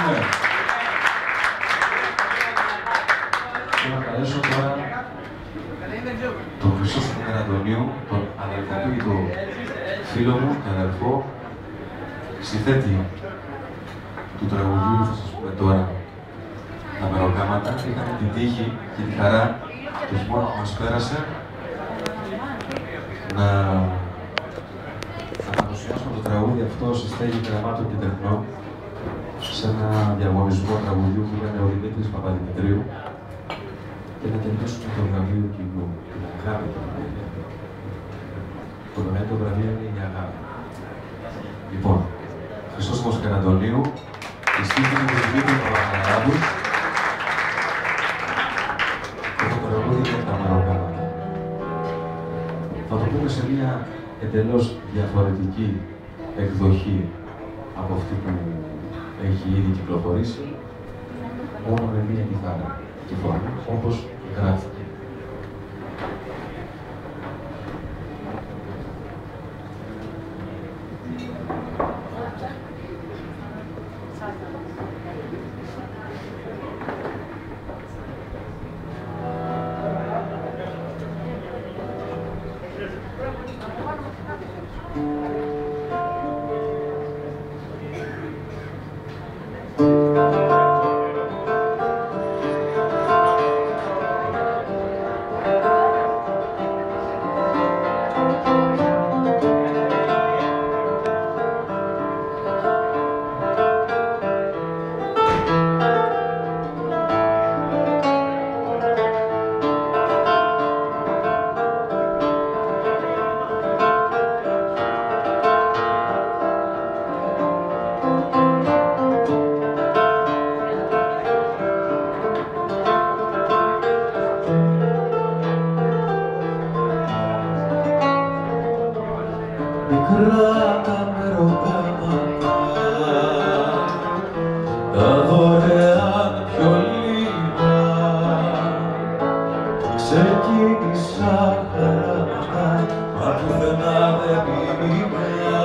Και να καλέσω τώρα τον Χρυσόστομο Καραντονίου, τον αδελφό του ή τον φίλο μου και αδελφό, συνθέτη του τραγουδιού, θα σας πούμε τώρα, τα μεροκάματα. Είχαμε την τύχη και τη χαρά το χειμώνα που μας πέρασε να παρουσιάσουμε το τραγούδι αυτό σε στέγη γραμμάτων και τεχνών σε ένα διαγωνισμό τραγουδιού που ήταν ο Δημήτρης Παπαδημητρίου και να κερδίσουμε το βραβείο κοινού, την αγάπη του βραβείου. Το μεγαλύτερο βραβείο είναι η αγάπη. Λοιπόν, Χρυσόστομος Καραντονίου, η στίχη του Δημήτρη Παπαδημητρίου και το τραγούδι είναι τα μεροκάματα. Θα το πούμε σε μια εντελώς διαφορετική εκδοχή από αυτή που έχει ήδη κυκλοφορήσει, μόνο με μία κιθάρα και φωνή, όπως γράφτηκε. Μικρά τα μεροκάματα, τα δωρεάν πιο λίγα, ξεκίνησα χαράματα, μα πουθενά δεν πήγα.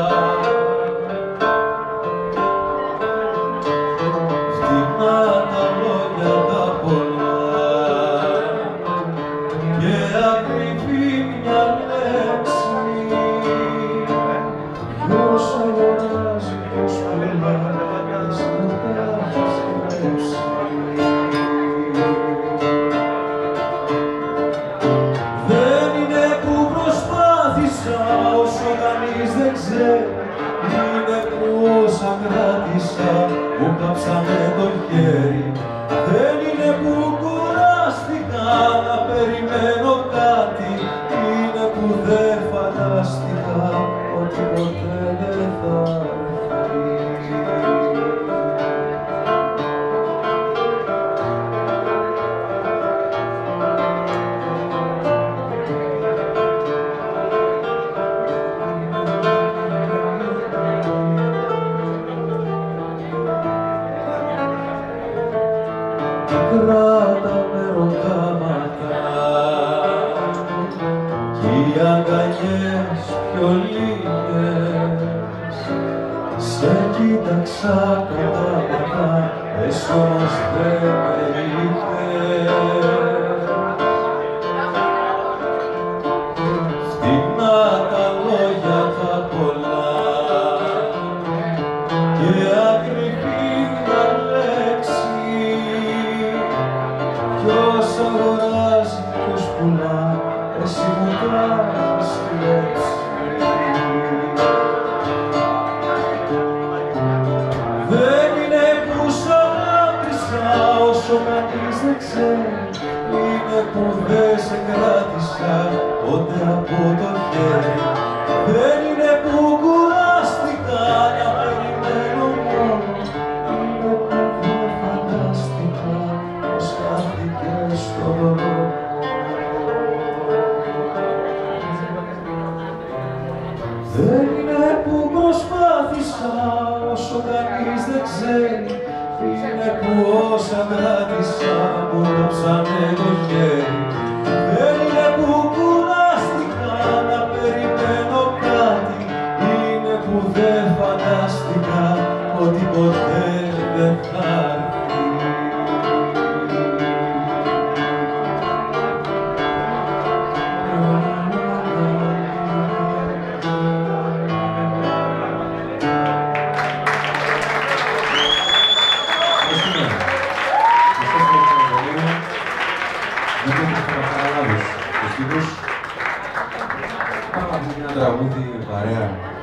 Φτηνά τα λόγια τα πολλά και ακριβή μια λέξη. Ποιος αγοράζει, ποιος πουλάει, σαν τα σκέψη. Δεν είναι που προσπάθησα όσο κανείς δεν ξέρει, είναι που όσα κράτησα μου κάψανε το χέρι. Δεν είναι που κουράστηκα να περιμένω κάτι, είναι που δεν φαντάστηκα ότι ποτέ δεν θα έρθει. Μικρά τα μεροκάματα κι οι αγκαλιές πιο λίγες. Σε κοίταξα κατάματα, εσύ όμως δεν με είπες. Φτηνά τα λόγια τα πολλά και ακριβή μια λέξη. Ποιος αγοράζει, ποιος πουλά, εσύ μου κάνεις κλέψη. Δεν είναι που σ' αγάπησα όσο κανείς δεν ξέρει, είναι που δεν σε κράτησα ποτέ από το χέρι. Δεν είναι που κουράστηκα να περιμένω μόνο, είναι που δεν φαντάστηκα πως χάθηκες στον δρόμο. Δεν είναι που προσπάθησα όσο κανείς δεν ξέρει, είναι που όσα κράτησα μου κάψανε το χέρι. Δεν είναι που κουράστηκα να περιμένω κάτι, είναι που δεν φαντάστηκα ότι ποτέ δεν θα έρθει. Τραγούδι παρέα.